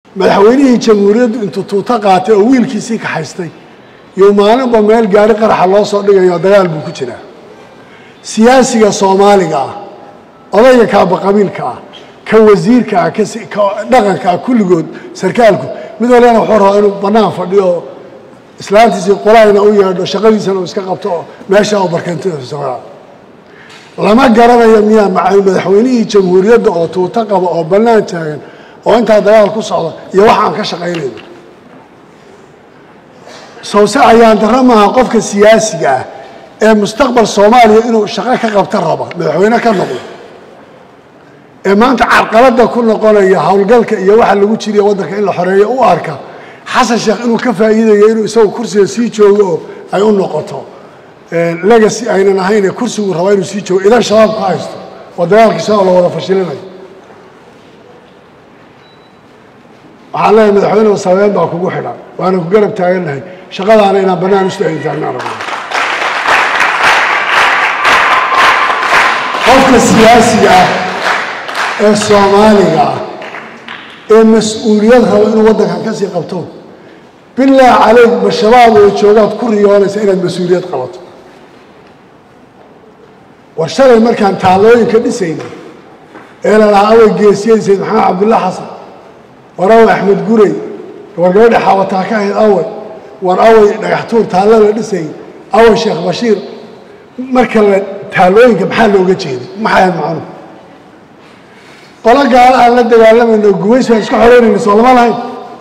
madaxweynihii jamhuuriyaddu intuu tuuta qaatay oo wiilkiisii ka haystay iyo maalinba meel gaari qaraxa loo soo dhigayo dagaal buu ku jiraa siyaasiga Soomaaliga ah odayga kaaba qabiilka ah ka wasiirka ah ka dhaqanka kulligood sarkaalku mid walba wuxuu rabaa inuu banaan fadhiyo islaantiisa qoraayna u yeedho shaqadiisana uu iska qabto meesha uu barkantiisa soo lama garanayo miyaa madaxweynihii jamhuuriyadda oo tuuta qaba oo banaan taagan oo inta dagaal ku socdo iyo waxa aan ka shaqeynayno sawsa ayaan daramaha qofka siyaasiga ah ee mustaqbal Soomaaliya inuu shaqo ka qabto raba madaxweyne ka noqdo ee maanta carqalada ku noqonaya hawlgalka iyo waxa lagu jiriyo wadanka in la xoreeyo u arka xasan sheekh inuu ka faa'iideeyo inuu isagu kursiga sii joogo ay u noqoto legacy ayna ahayn kursigu raba inuu sii joogo ilaa shabaab ku haysto oo dagaalkiisa la wada fashilinayo waxaan leeyahay madaxweyne Soomaaliya baa kugu xidhan waana ku garab taaganahay shaqadaana inaan banaan u istaagnaano qofka siyaasiga ah ee Soomaaliga ee mas'uuliyad raba inuu wadankan ka sii qabto bilaa caleeg bashabaab oo joogaad ku riyoonaysa inaad mas'uuliyad qabato warshalay markaan taalooyinka dhisayna ee la lahaaway geesiyay Sayd Maxamed Cabdullaahi Xasan waraw Axmed Gurey wargabadha xawataa ka ahayd away war away dhagaxtuur taalada dhisay away Sheekh Bashiir marka la taalooyinka maxaa looga jeeday maxay macno qola gaar ah la dagaalamay guweysa isku xoreynayna Soomaaliya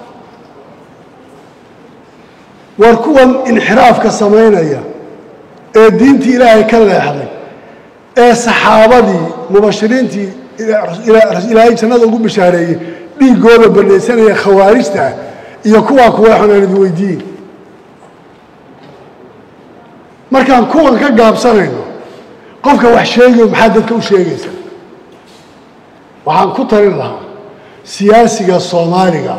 war kuwan inxiraafka sameynaya ee diintii Ilaahay ka leexday ee saxaabadii mubashiriintii Ilaahay jannada ugu bishaareeyay dhiigooda banaysanaya khawaarijta iyo kuwa xanaanid weydiin markaan kuwan ka gaabsanayno qofka wax sheegay maxaa dadka u sheegaysa waxaan ku tarin lahaa siyaasiga Soomaaliga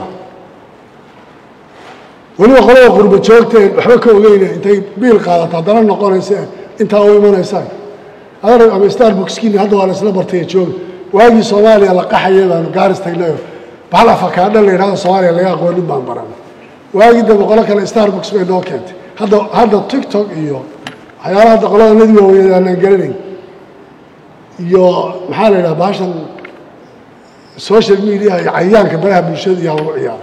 waliba qolada qurba joogteen waxba ka ogeyn intay biil qaadato dana noqonaysa inta oo imanaysa adar ama Starbucks-kiina hadda waa la isla bartay joog waagi Soomaaliya la qaxayay baan gaaris tagnay bala fakaada la yiraahdo Soomaaliya laga aqoon baan baran waagi daba qolo kale Starbucks bay noo keentay hadda TikTok iyo waxyaalaha qolada nadiga weeyaan garanay iyo maxaa la yiraahdaa baashan social media cayaanka baraha bulshada iyo ciyaar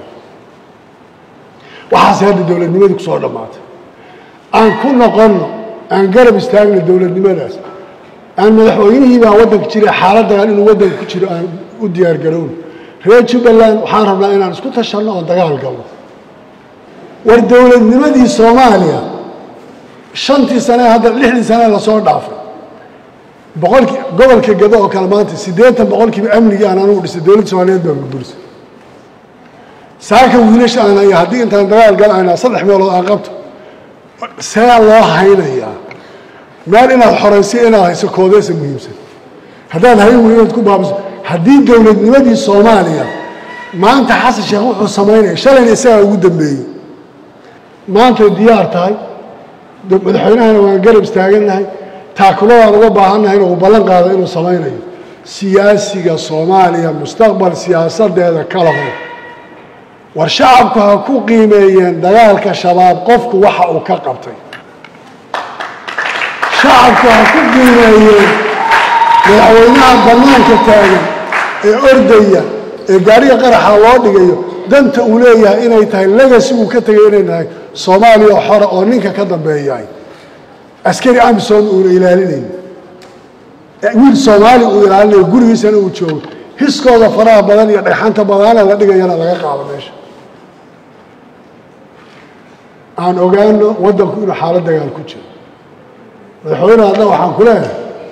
waxa hadda dawladnimadu ku soo dhamaatay aan ku noqono aan garab istaagno dawladnimadaas aan madaxweynihii baa wadanka jiray xaaladda inuu wadanka ku jiro aan u diyaar garowno reer Jubbaland waxaan rabnaa inaan isku tashano oo dagaal galno war dawladnimadii Soomaaliya shantii sano hadda 60 sano la soo dhaafay gobolka Gado oo kala maanta 80% amniga aan anu dhisay dawladda Soomaaliyeed baa burburisay saaka wiilasha aan ay hadii intaan dagaal galayna saddex meelood aan qabto see loo haynayaa meel inaad xoreysay inaad hayso koodeesa muhiimsan haddaad hay weynaad ku baabiso haddii dawladnimadii Soomaaliya maanta xasan sheekh wuxuu sameeyay shalay isaga ugu dambeeyay maanta diyaar tahay madaxweynahana waan garab istaaganahay taakulada uga baahanahay inuu ballan qaado inuu sameeyo siyaasiga Soomaaliya mustaqbal siyaasadeeda kala hor war shacabku ha ku qiimeeyeen dagaalka shabaab qofku waxa uu ka qabtay shacabku ha ku qiimeeyeen madaxweynaha banaanka taagan ee ordaya ee gaariga qaraxa loo dhigayo danta uu leeyahay inay tahay legacy uu ka tagay inay tahay Soomaaliya xor oo ninka ka dambeeyay askari Amisom uu ilaalinay wiil Soomaali uu ilaalinayo gurigiisana uu joogo hiskooda faraha badan iyo dhaxanta badan la dhigayana laga qaado meesha aan ogaano wadanku inuu xaalad dagaal ku jiro madaxweynaha hadda waxaan ku leeyahay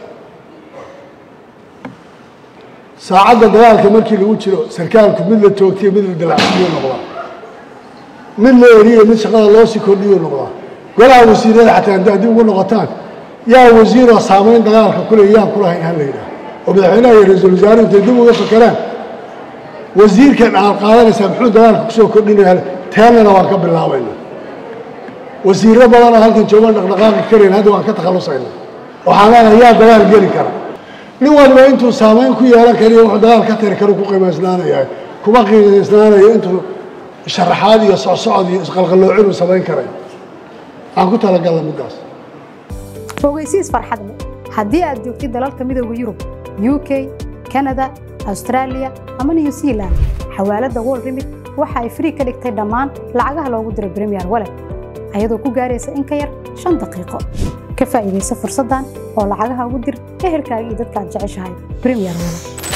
saacadda dagaalka markii lagu jiro sarkaalku mid la toogtiyo mid la dilacsiyo noqda mid la eriyo mid shaqada loo sii kordhiyo noqda golaha wasiirada xataa haddii ugu noqotaan yaa wasiir oo saameyn dagaalka kule yaan ku lahayn hal la yidhaah oo madaxweynaha iyo ra'iisul wasaare intay dib uga fakaraan wasiirkan aan qaadanaysaa muxuu dagaalka kusoo kordhinayaa teenana waan ka bilaabaynaa wasiirro badan oo halkan joogaan dhaqdhaqaaqi kareen hadda waan ka takhalusaynaa waxaan leenahay yaa dagaal geli kara nin walba intuu saameyn ku yeelan kariyo wuxuu dagaal ka tiri karo ku qiimaysnaanayaa kuma qiimaysnaanayo intuu sharaxaad iyo socsocod iyo isqalqaloocin uu samayn karayo aan ku talagalna middaas fogeysiis farxad leh haddii aad joogtid dalalka midowga Yurub UK Canada Australia ama New Zealand xawaalada World Remit waxa ay free ka dhigtay dhammaan lacagaha loogu diro Premier Wallet ayadoo ku gaaraysa in ka yar 5 daqiiqo ka faa'iideyso fursadan oo lacagaha ugu dir ehelkaaga iyo dadka aad jeceshahay Premier Wallet